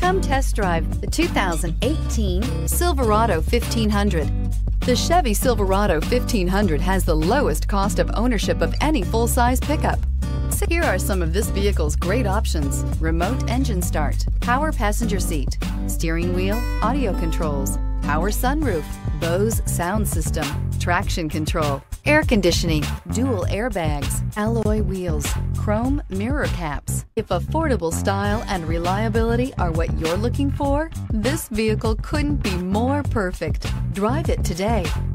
Come test drive the 2018 Silverado 1500. The Chevy Silverado 1500 has the lowest cost of ownership of any full-size pickup. So here are some of this vehicle's great options: remote engine start, power passenger seat, steering wheel audio controls, power sunroof, Bose sound system, traction control, air conditioning, dual airbags, alloy wheels, chrome mirror caps. If affordable style and reliability are what you're looking for, this vehicle couldn't be more perfect. Drive it today.